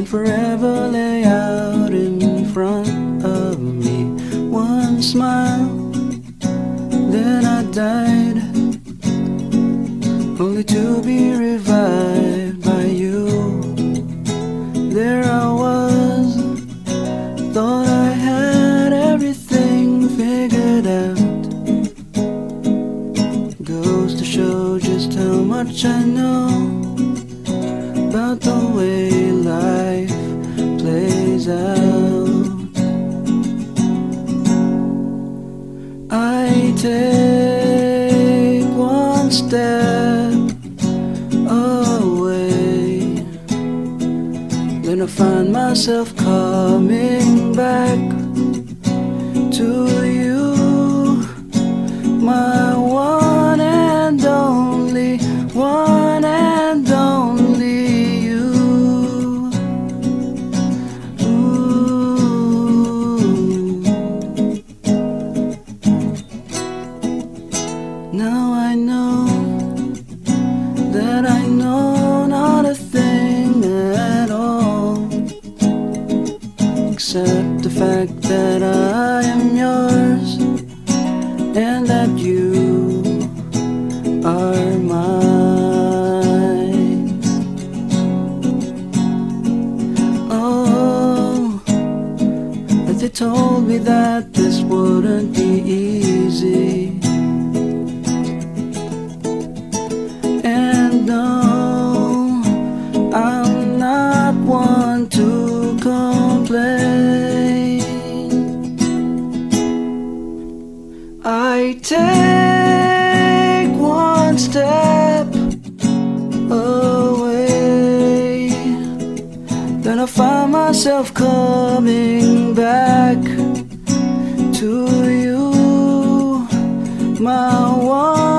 forever lay out in front of me. One smile, then I died, only to be revived by you. There I was, thought I had everything figured out. Goes to show just how much I know about the way life plays out. I take one step away, then I find myself coming back to you, my one and only, one and only you. Ooh. Now I know that I know not a thing at all, except the fact that I am yours and that you are mine. Oh, but they told me that this wouldn't be easy. And no, I'm not one to complain. I take one step away, then I find myself coming back to you, my one